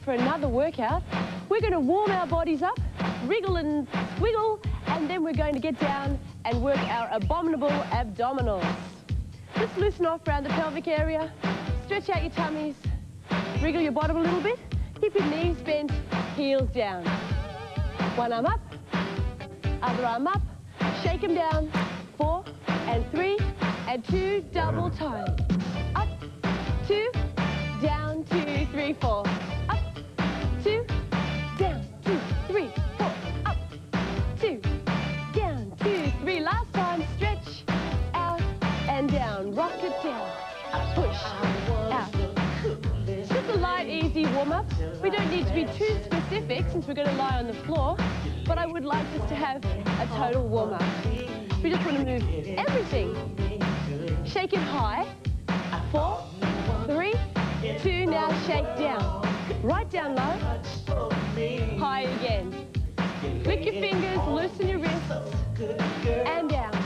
for another workout. We're going to warm our bodies up, wriggle and squiggle, and then we're going to get down and work our abominable abdominals. Just loosen off around the pelvic area, stretch out your tummies, wriggle your bottom a little bit, keep your knees bent, heels down. One arm up, other arm up, shake them down, 4 and 3 and 2, double time. Up, 2, down, 2, 3, 4. Up, 2, down, 2, 3, 4. Up, 2, down, 2, 3. Last time, stretch, out and down. Rock it down, push, out. Just a light, easy warm-up. We don't need to be too specific since we're going to lie on the floor, but I would like us to have a total warm-up. We just want to move everything. Shake it high, 4, 3, 2, now shake down. Right down low, high again. Flick your fingers, loosen your wrists, and down.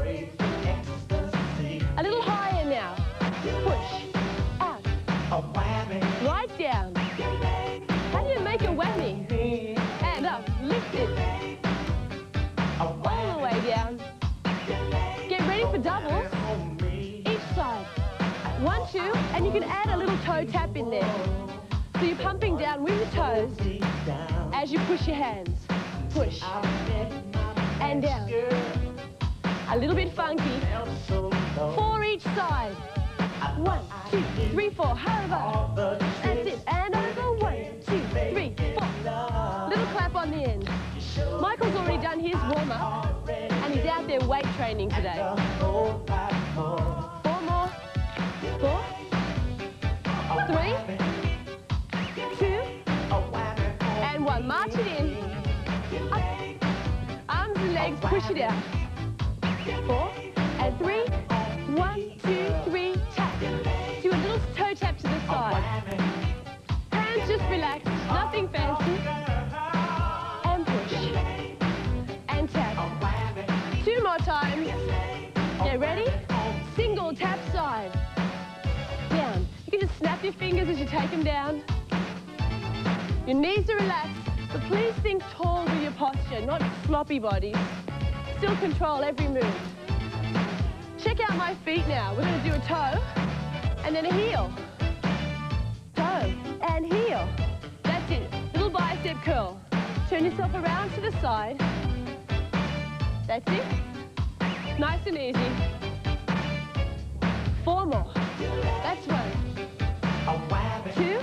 A little higher now. Push, out, right down. How do you make a whammy? And up, lift it. All the way down. Get ready for doubles. Each side. 1, 2, and you can add a little toe tap in there. So you're pumping down with your toes as you push your hands. Push. And down. A little bit funky. 4 each side. 1, 2, 3, 4. Hover. That's it. And over. 1, 2, 3, 4. Little clap on the end. Michael's already done his warm-up, and he's out there weight training today. 4 more. 4, 3, 2, and 1. March it in. Up. Arms and legs, push it out. 4 and 3. 1, 2, 3, tap. Do a little toe tap to the side. Hands just relaxed, nothing fancy. And push. And tap. 2 more times. Get ready? Single tap side. Down. You can just snap your fingers as you take them down. Your knees are relaxed, but please think tall with your posture, not floppy bodies. Still control every move. Check out my feet now. We're going to do a toe and then a heel. Toe and heel. That's it. Little bicep curl. Turn yourself around to the side. That's it. Nice and easy. 4 more. That's 1. 2,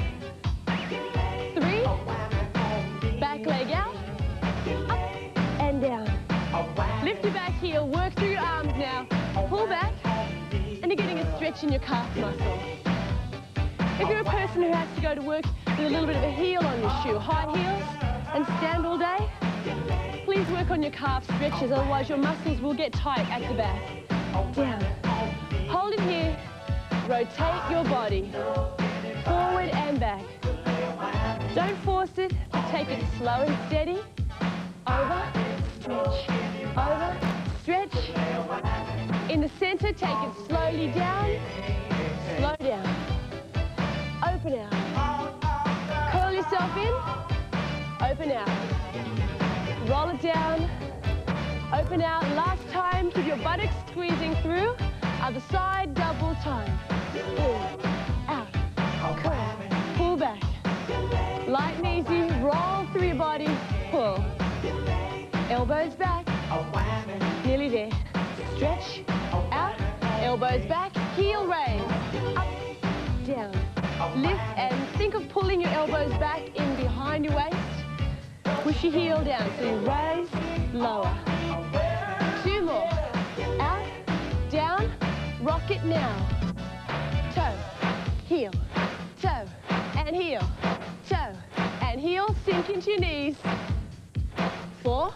3. Back leg out. Up and down. Lift your back heel. Work through your arms now. Pull back. And you're getting a stretch in your calf muscle. If you're a person who has to go to work with a little bit of a heel on your shoe, high heels, and stand all day, please work on your calf stretches, otherwise your muscles will get tight at the back. Down. Hold it here. Rotate your body. Forward and back. Don't force it. Take it slow and steady. Over. Stretch. Over. Stretch. In the center, take it slowly down. Slow down. Open out. Curl yourself in. Open out. Roll it down. Open out. Last time, keep your buttocks squeezing through. Other side, double time. In, out, curl, pull back. Light and easy, roll through your body, pull. Elbows back. Nearly there. Stretch, out, elbows back, heel raise. Up, down. Lift and think of pulling your elbows back in behind your waist. Push your heel down, so you raise, lower. 2 more. Out, down, rock it now. Toe, heel, toe, and heel, toe, and heel. Sink into your knees. 4,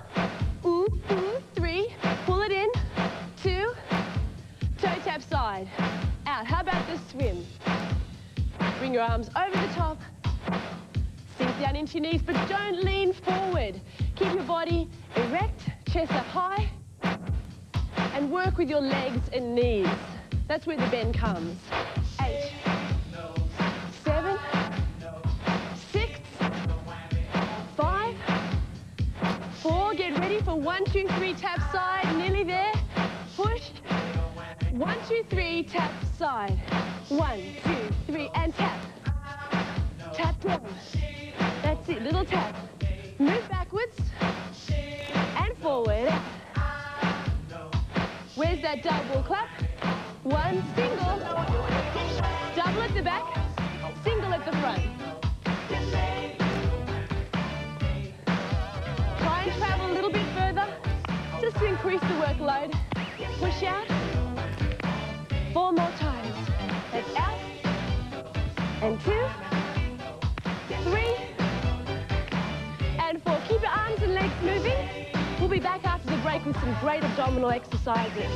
3, pull it in. 2, toe tap side. Out. How about the swim? Bring your arms over the top. Sink down into your knees, but don't lean forward. Keep your body erect, chest up high, and work with your legs and knees. That's where the bend comes. 8, 7, 6, 4, get ready for 1, 2, 3, tap side, nearly there. Push. 1, 2, 3, tap side. 1, 2, 3, and tap. Tap down. That's it, little tap. Move backwards and forward. Where's that double clap? 1 single. Double at the back, single at the front. Try and travel a little bit further, just to increase the workload. Push out. 4 more times. That's out. And 2, 3, and 4. Keep your arms and legs moving. We'll be back after the break with some great abdominal exercises.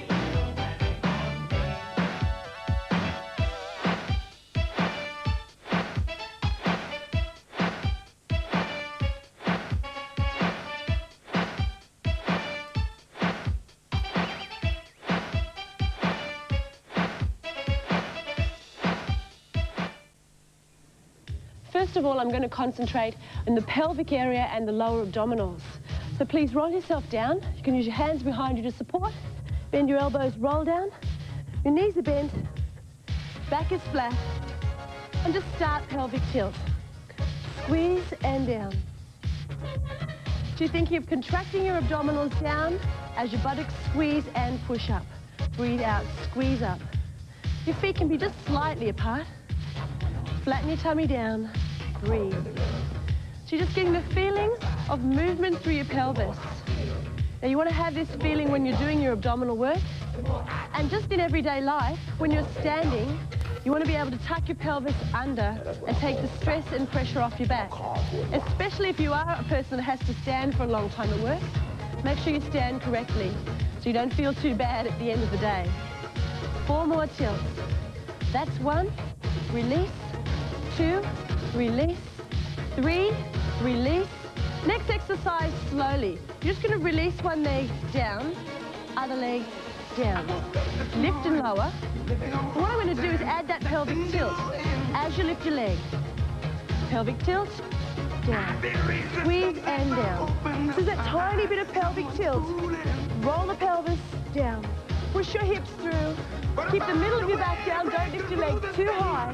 First of all, I'm going to concentrate in the pelvic area and the lower abdominals. So please roll yourself down. You can use your hands behind you to support. Bend your elbows, roll down. Your knees are bent. Back is flat. And just start pelvic tilt. Squeeze and down. So you're thinking of contracting your abdominals down as your buttocks squeeze and push up. Breathe out, squeeze up. Your feet can be just slightly apart. Flatten your tummy down. Breathe. So you're just getting the feeling of movement through your pelvis. Now you want to have this feeling when you're doing your abdominal work. And just in everyday life, when you're standing, you want to be able to tuck your pelvis under and take the stress and pressure off your back. Especially if you are a person that has to stand for a long time at work, make sure you stand correctly so you don't feel too bad at the end of the day. 4 more tilts. That's 1, release, 2, release, 3, release. Next exercise, slowly. You're just going to release one leg down, other leg down. Lift and lower. What I'm going to do is add that pelvic tilt as you lift your leg. Pelvic tilt, down. Squeeze and down. So that tiny bit of pelvic tilt. Roll the pelvis down. Push your hips through. Keep the middle of your back down. Don't lift your legs too high.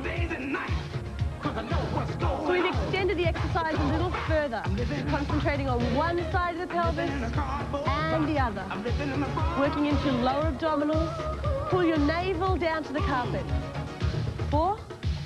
So we've extended the exercise a little further, concentrating on one side of the pelvis and the other. Working into lower abdominals. Pull your navel down to the carpet. 4,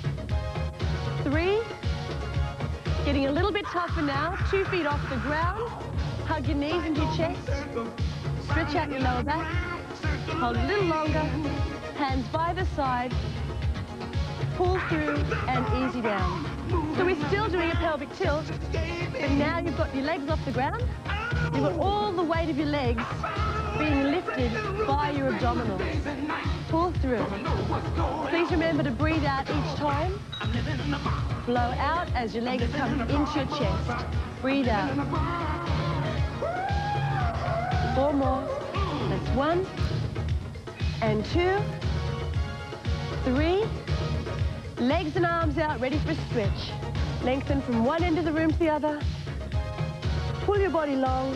3, getting a little bit tougher now. 2 feet off the ground. Hug your knees into your chest. Stretch out your lower back. Hold a little longer. Hands by the side. Pull through and easy down. So we're still doing a pelvic tilt, but now you've got your legs off the ground. You've got all the weight of your legs being lifted by your abdominals. Pull through. Please remember to breathe out each time. Blow out as your legs come into your chest. Breathe out. 4 more. That's 1 and 2, 3. Legs and arms out, ready for a stretch. Lengthen from one end of the room to the other. Pull your body long.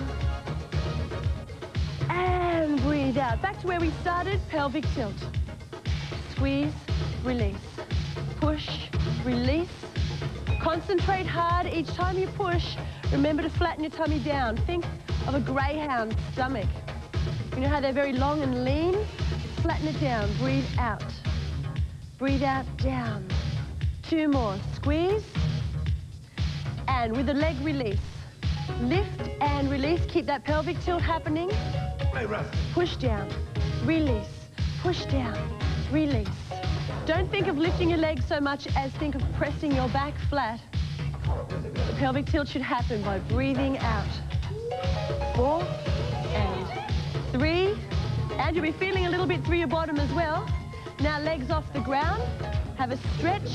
And breathe out. Back to where we started, pelvic tilt. Squeeze, release. Push, release. Concentrate hard each time you push. Remember to flatten your tummy down. Think of a greyhound stomach. You know how they're very long and lean? Flatten it down. Breathe out. Breathe out, down. 2 more. Squeeze. And with the leg release. Lift and release. Keep that pelvic tilt happening. Push down. Release. Push down. Release. Don't think of lifting your legs so much as think of pressing your back flat. The pelvic tilt should happen by breathing out. 4 and 3. And you'll be feeling a little bit through your bottom as well. Now legs off the ground. Have a stretch.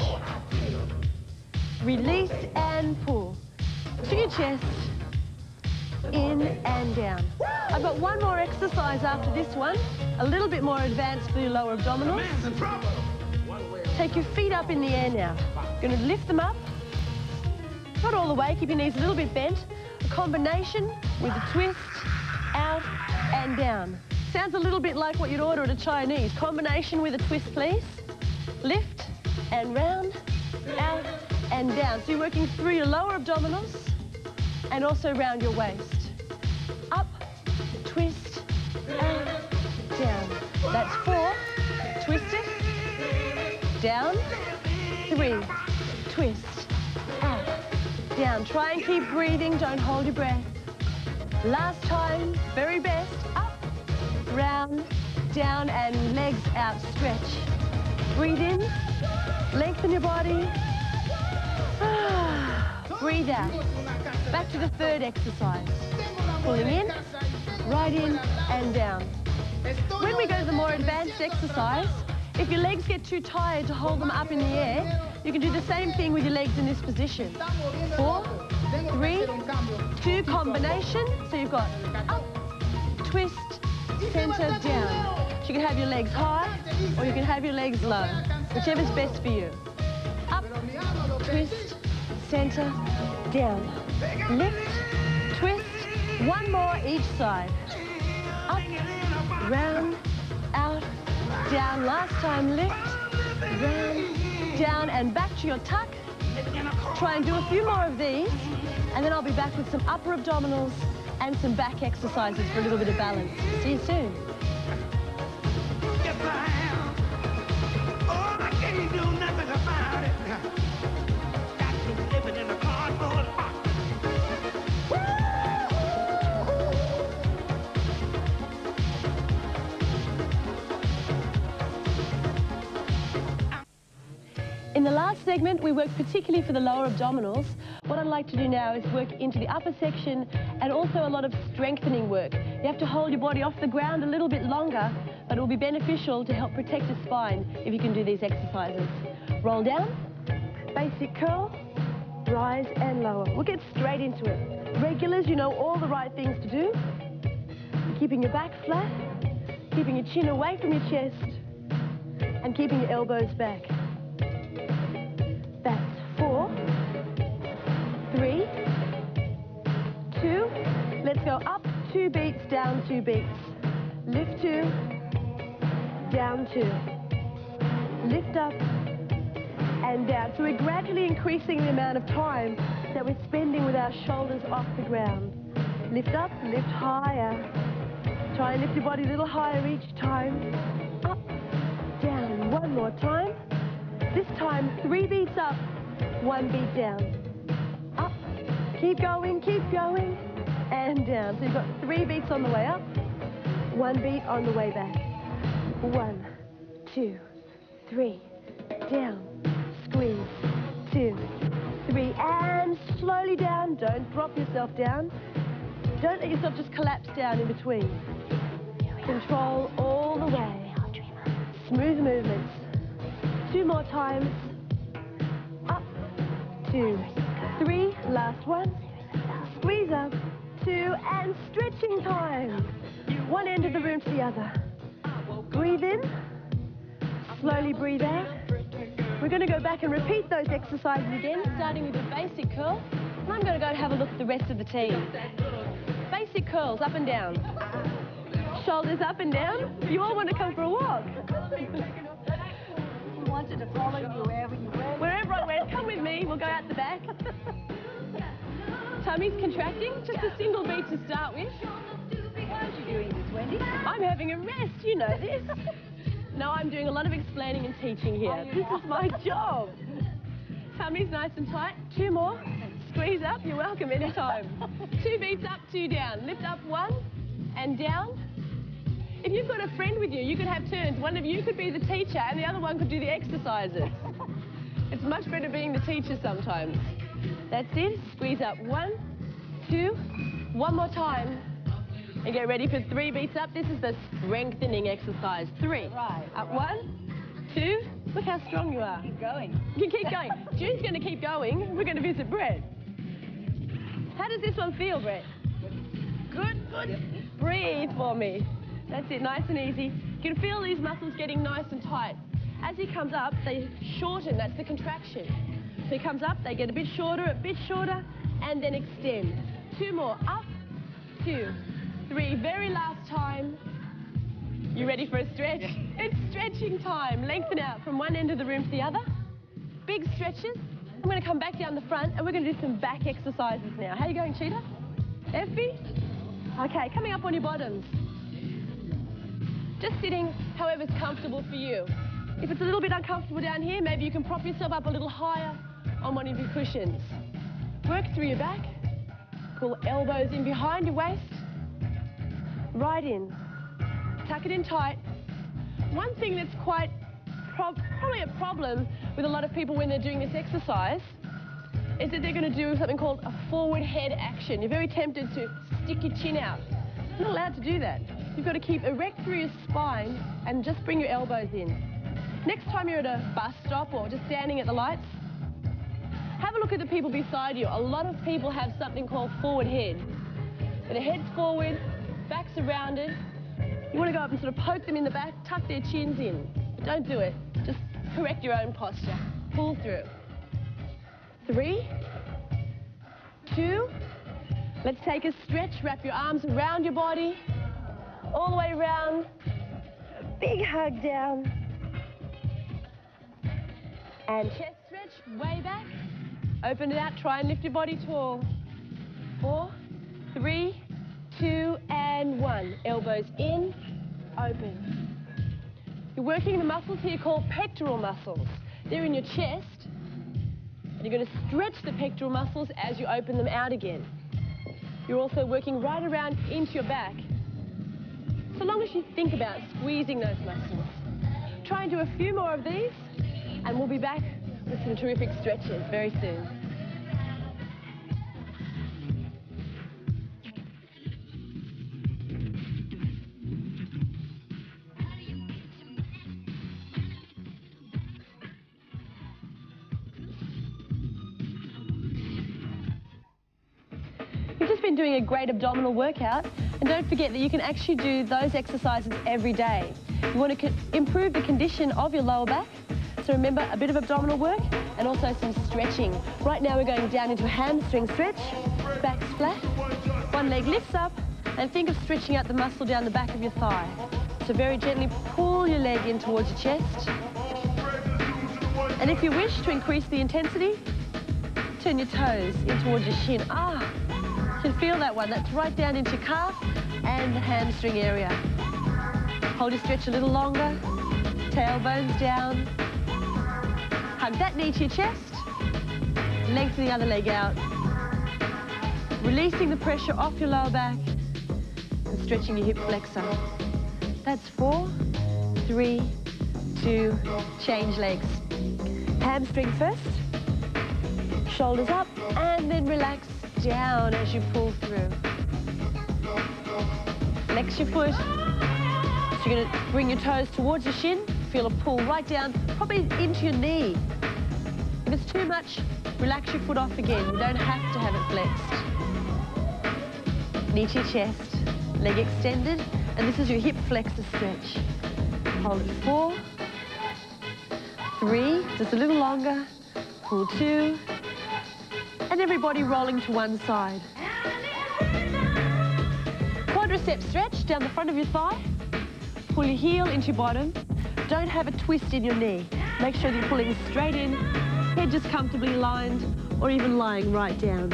Release and pull. To your chest. In and down. I've got one more exercise after this one. A little bit more advanced for your lower abdominals. Take your feet up in the air now. Going to lift them up. Not all the way. Keep your knees a little bit bent. combination with a twist, out and down. Sounds a little bit like what you'd order at a Chinese. Combination with a twist, please. Lift and round, out and down. So you're working through your lower abdominals and also round your waist. Up, twist, out, down. That's 4. Twist it. Down. 3. Twist. Out. Down. Try and keep breathing. Don't hold your breath. Last time. Very best. Up. Round. Down and legs out. Stretch. Breathe in. Lengthen your body. Breathe out. Back to the third exercise. Pulling in, right in and down. When we go to the more advanced exercise, if your legs get too tired to hold them up in the air, you can do the same thing with your legs in this position. 4, 3, 2, combination. So you've got up, twist, center, down. So you can have your legs high or you can have your legs low, whichever's best for you. Up, twist, center, down. Lift, twist, one more each side. Up, round, out, down. Last time, lift, round, down, and back to your tuck. Try and do a few more of these, and then I'll be back with some upper abdominals and some back exercises for a little bit of balance. See you soon. Yes, I am. Oh, I can't do nothing about it. Got me living in a cardboard box. In the last segment, we worked particularly for the lower abdominals. What I'd like to do now is work into the upper section and also a lot of strengthening work. You have to hold your body off the ground a little bit longer, but it will be beneficial to help protect the spine if you can do these exercises. Roll down, basic curl, rise and lower. We'll get straight into it. Regulars, you know all the right things to do. Keeping your back flat, keeping your chin away from your chest, and keeping your elbows back. That's 4, 3, 2. Let's go up 2 beats, down 2 beats. Lift 2, down 2. Lift up and down. So we're gradually increasing the amount of time that we're spending with our shoulders off the ground. Lift up, lift higher. Try and lift your body a little higher each time. Up, down. One more time. This time, 3 beats up, 1 beat down. Up, keep going, and down. So you've got 3 beats on the way up, 1 beat on the way back. 1, 2, 3, down, squeeze, 2, 3, and slowly down. Don't drop yourself down. Don't let yourself just collapse down in between. Control all the way. Smooth movements. 2 more times. Up, 2, 3, last one. Squeeze up, 2, and stretching time. One end of the room to the other. Breathe in, slowly breathe out. We're going to go back and repeat those exercises again, starting with your basic curl. And I'm going to go and have a look at the rest of the team. Basic curls, up and down. Shoulders up and down. You all want to come for a walk. Wanted to follow you wherever you went. Wherever I went, come with me. We'll go out the back. Tummy's contracting. Just a single beat to start with. Why aren't you doing this, Wendy? I'm having a rest. You know this. No, I'm doing a lot of explaining and teaching here. This is my job. Tummy's nice and tight. 2 more. Squeeze up. You're welcome anytime. 2 beats up, 2 down. Lift up 1 and down. If you've got a friend with you, you could have turns. One of you could be the teacher and the other one could do the exercises. It's much better being the teacher sometimes. That's it. Squeeze up 1, 2, 1 more time. And get ready for 3 beats up. This is the strengthening exercise. 3. Right. Up 1, 2. Look how strong you are. Keep going. You keep going. June's going to keep going. We're going to visit Brett. How does this one feel, Brett? Good, good. Breathe for me. That's it, nice and easy. You can feel these muscles getting nice and tight. As he comes up, they shorten, that's the contraction. So he comes up, they get a bit shorter, and then extend. 2 more. Up, 2, 3. Very last time. You ready for a stretch? Yeah. It's stretching time. Lengthen out from one end of the room to the other. Big stretches. I'm going to come back down the front and we're going to do some back exercises now. How are you going, Cheetah? Effie? Okay, coming up on your bottoms. Just sitting however's comfortable for you. If it's a little bit uncomfortable down here, maybe you can prop yourself up a little higher on one of your cushions. Work through your back. Pull elbows in behind your waist. Right in. Tuck it in tight. One thing that's probably a problem with a lot of people when they're doing this exercise is that they're going to do something called a forward head action. You're very tempted to stick your chin out. You're not allowed to do that. You've got to keep erect through your spine and just bring your elbows in. Next time you're at a bus stop or just standing at the lights, have a look at the people beside you. A lot of people have something called forward head. So the head's forward, back's rounded. You want to go up and sort of poke them in the back, tuck their chins in. But don't do it. Just correct your own posture. Pull through. 3, 2. Let's take a stretch. Wrap your arms around your body. All the way around. Big hug down. And chest stretch, way back. Open it out, try and lift your body tall. 4, 3, 2, and 1. Elbows in, open. You're working the muscles here called pectoral muscles. They're in your chest. And you're going to stretch the pectoral muscles as you open them out again. You're also working right around into your back. So long as you think about squeezing those muscles. Try and do a few more of these, and we'll be back with some terrific stretches very soon. You've just been doing a great abdominal workout, and don't forget that you can actually do those exercises every day. You want to improve the condition of your lower back, so remember a bit of abdominal work and also some stretching. Right now we're going down into a hamstring stretch, back's flat, one leg lifts up, and think of stretching out the muscle down the back of your thigh. So very gently pull your leg in towards your chest. And if you wish to increase the intensity, turn your toes in towards your shin. You can feel that one. That's right down into your calf and the hamstring area. Hold your stretch a little longer. Tailbones down. Hug that knee to your chest. Lengthen the other leg out. Releasing the pressure off your lower back and stretching your hip flexor. That's 4, 3, 2, change legs. Hamstring first. Shoulders up and then relax down as you pull through. Flex your foot. So you're going to bring your toes towards your shin. Feel a pull right down, probably into your knee. If it's too much, relax your foot off again. You don't have to have it flexed. Knee to your chest, leg extended, and this is your hip flexor stretch. Hold it 4, 3, just a little longer. Pull 2. And everybody rolling to one side. Quadricep stretch down the front of your thigh. Pull your heel into your bottom. Don't have a twist in your knee. Make sure that you're pulling straight in, head just comfortably lined, or even lying right down.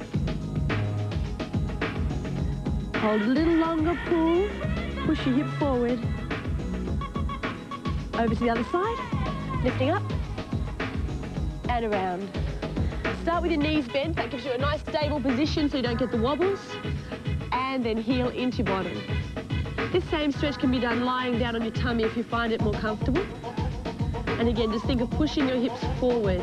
Hold a little longer, pull. Push your hip forward. Over to the other side, lifting up, and around. Start with your knees bent. That gives you a nice stable position so you don't get the wobbles. And then heel into your bottom. This same stretch can be done lying down on your tummy if you find it more comfortable. And again, just think of pushing your hips forward.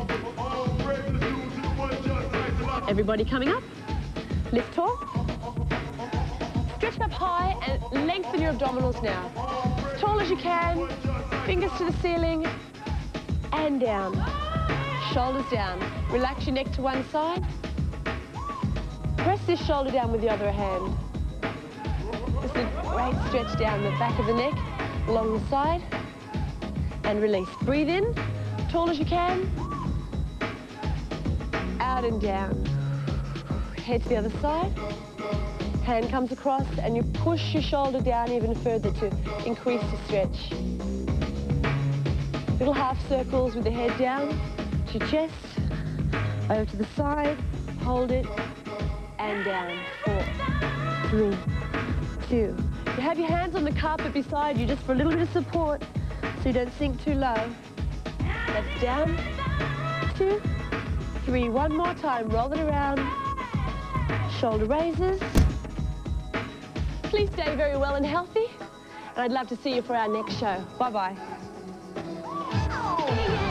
Everybody coming up. Lift tall. Stretch up high and lengthen your abdominals now. As tall as you can. Fingers to the ceiling. And down. Shoulders down. Relax your neck to one side. Press this shoulder down with the other hand. Just a great stretch down the back of the neck, along the side. And release. Breathe in, tall as you can. Out and down. Head to the other side. Hand comes across and you push your shoulder down even further to increase the stretch. Little half circles with the head down to your chest, over to the side, hold it, and down. 4, 3, 2. You have your hands on the carpet beside you just for a little bit of support so you don't sink too low. That's down, 2, 3. One more time, roll it around. Shoulder raises. Please stay very well and healthy. And I'd love to see you for our next show. Bye-bye.